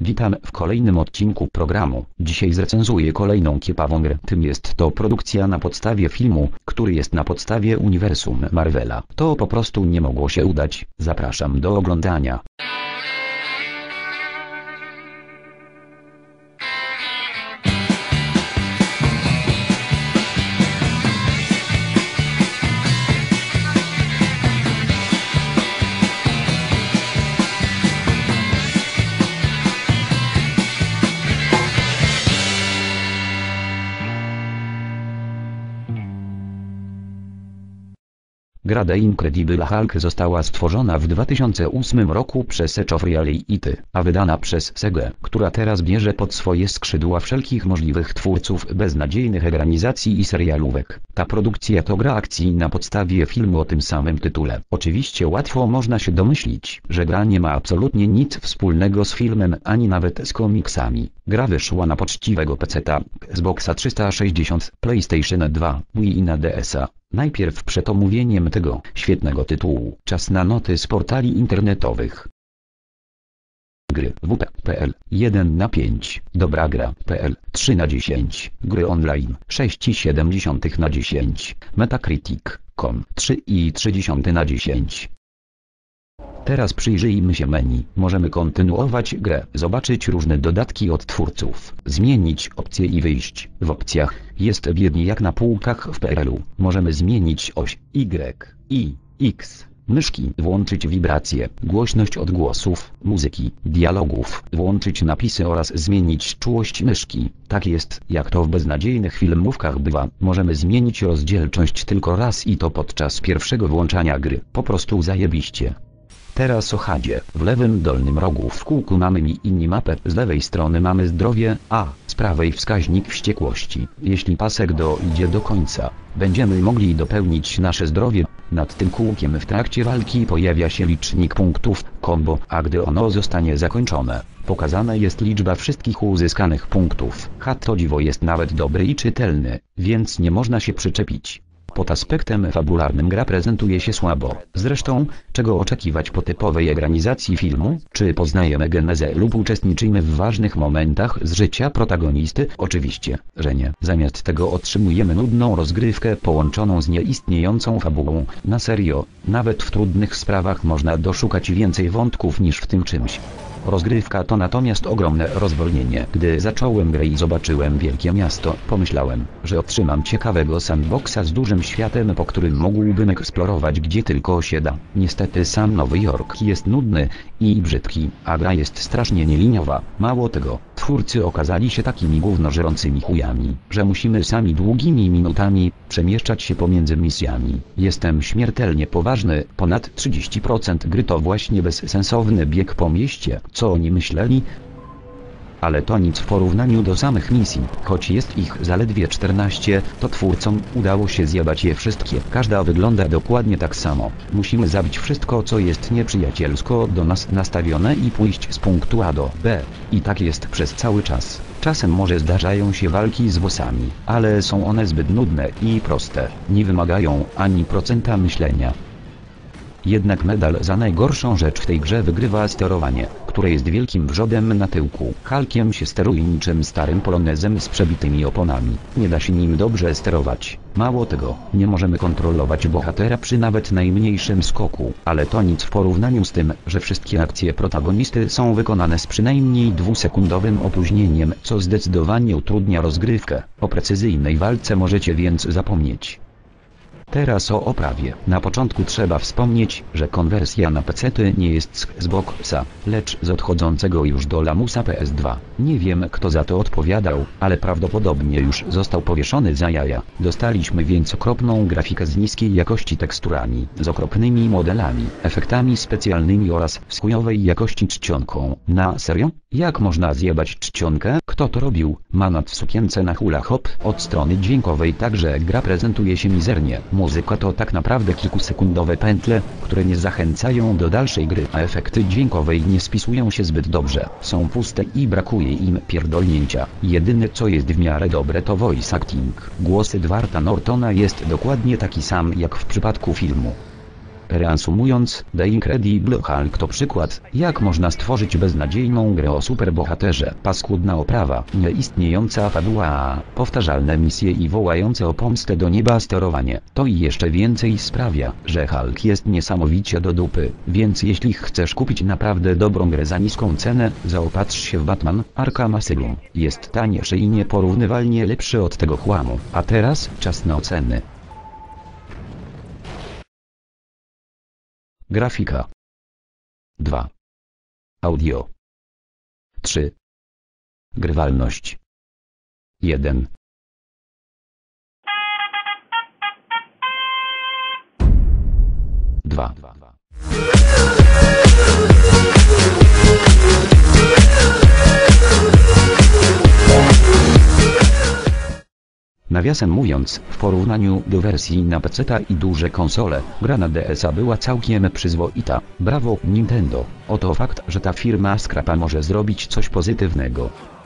Witam w kolejnym odcinku programu. Dzisiaj zrecenzuję kolejną kiepawą grę. Tym jest to produkcja na podstawie filmu, który jest na podstawie uniwersum Marvela. To po prostu nie mogło się udać. Zapraszam do oglądania. Gra The Incredible Hulk została stworzona w 2008 roku przez Edge of Reality, a wydana przez Segę, która teraz bierze pod swoje skrzydła wszelkich możliwych twórców beznadziejnych ekranizacji i serialówek. Ta produkcja to gra akcji na podstawie filmu o tym samym tytule. Oczywiście łatwo można się domyślić, że gra nie ma absolutnie nic wspólnego z filmem ani nawet z komiksami. Gra wyszła na poczciwego PC-ta, Xboxa 360, PlayStation 2, Wii i na DS-a. Najpierw przed omówieniem tego świetnego tytułu czas na noty z portali internetowych. Gry WP.pl 1 na 5, dobra gra.pl 3 na 10, gry online 6,7 na 10, Metacritic.com 3,3 na 10. Teraz przyjrzyjmy się menu. Możemy kontynuować grę, zobaczyć różne dodatki od twórców, zmienić opcje i wyjść. W opcjach jest biednie jak na półkach w PRL-u. Możemy zmienić oś Y, I, X, myszki, włączyć wibracje, głośność odgłosów, muzyki, dialogów, włączyć napisy oraz zmienić czułość myszki. Tak jest, jak to w beznadziejnych filmówkach bywa. Możemy zmienić rozdzielczość tylko raz i to podczas pierwszego włączania gry. Po prostu zajebiście. Teraz o HUD-zie. W lewym dolnym rogu w kółku mamy minimapę, z lewej strony mamy zdrowie, a z prawej wskaźnik wściekłości. Jeśli pasek dojdzie do końca, będziemy mogli dopełnić nasze zdrowie. Nad tym kółkiem w trakcie walki pojawia się licznik punktów, combo, a gdy ono zostanie zakończone, pokazana jest liczba wszystkich uzyskanych punktów. HUD to dziwo jest nawet dobry i czytelny, więc nie można się przyczepić. Pod aspektem fabularnym gra prezentuje się słabo. Zresztą, czego oczekiwać po typowej ekranizacji filmu? Czy poznajemy genezę lub uczestniczymy w ważnych momentach z życia protagonisty? Oczywiście, że nie. Zamiast tego otrzymujemy nudną rozgrywkę połączoną z nieistniejącą fabułą. Na serio, nawet w trudnych sprawach można doszukać więcej wątków niż w tym czymś. Rozgrywka to natomiast ogromne rozwolnienie. Gdy zacząłem grę i zobaczyłem wielkie miasto, pomyślałem, że otrzymam ciekawego sandboxa z dużym światem, po którym mógłbym eksplorować gdzie tylko się da. Niestety sam Nowy Jork jest nudny i brzydki, a gra jest strasznie nieliniowa. Mało tego, twórcy okazali się takimi gównożerącymi chujami, że musimy sami długimi minutami przemieszczać się pomiędzy misjami. Jestem śmiertelnie poważny, ponad 30% gry to właśnie bezsensowny bieg po mieście. Co oni myśleli? Ale to nic w porównaniu do samych misji. Choć jest ich zaledwie 14, to twórcom udało się zjebać je wszystkie. Każda wygląda dokładnie tak samo. Musimy zabić wszystko, co jest nieprzyjacielsko do nas nastawione i pójść z punktu A do B. I tak jest przez cały czas. Czasem może zdarzają się walki z bossami, ale są one zbyt nudne i proste. Nie wymagają ani procenta myślenia. Jednak medal za najgorszą rzecz w tej grze wygrywa sterowanie, które jest wielkim wrzodem na tyłku. Hulkiem się steruje niczym starym polonezem z przebitymi oponami. Nie da się nim dobrze sterować. Mało tego, nie możemy kontrolować bohatera przy nawet najmniejszym skoku. Ale to nic w porównaniu z tym, że wszystkie akcje protagonisty są wykonane z przynajmniej 2-sekundowym opóźnieniem, co zdecydowanie utrudnia rozgrywkę. O precyzyjnej walce możecie więc zapomnieć. Teraz o oprawie. Na początku trzeba wspomnieć, że konwersja na PC-ty nie jest z Xboxa, lecz z odchodzącego już do lamusa PS2. Nie wiem, kto za to odpowiadał, ale prawdopodobnie już został powieszony za jaja. Dostaliśmy więc okropną grafikę z niskiej jakości teksturami, z okropnymi modelami, efektami specjalnymi oraz z chujowej jakości czcionką. Na serio? Jak można zjebać czcionkę? Kto to robił? Manat w sukience na hula hop. Od strony dźwiękowej także gra prezentuje się mizernie. Muzyka to tak naprawdę kilkusekundowe pętle, które nie zachęcają do dalszej gry, a efekty dźwiękowe nie spisują się zbyt dobrze. Są puste i brakuje im pierdolnięcia. Jedyne co jest w miarę dobre to voice acting. Głos Edwarda Nortona jest dokładnie taki sam jak w przypadku filmu. Reasumując, The Incredible Hulk to przykład, jak można stworzyć beznadziejną grę o superbohaterze. Paskudna oprawa, nieistniejąca fabuła, powtarzalne misje i wołające o pomstę do nieba sterowanie. To i jeszcze więcej sprawia, że Hulk jest niesamowicie do dupy, więc jeśli chcesz kupić naprawdę dobrą grę za niską cenę, zaopatrz się w Batman Arkham Asylum. Jest tańszy i nieporównywalnie lepszy od tego chłamu. A teraz czas na oceny. Grafika 2. Audio 3. Grywalność 1. Dwa. Nawiasem mówiąc, w porównaniu do wersji na PC-ta i duże konsole, gra na DS-a była całkiem przyzwoita. Brawo Nintendo, oto fakt, że ta firma skrapa może zrobić coś pozytywnego.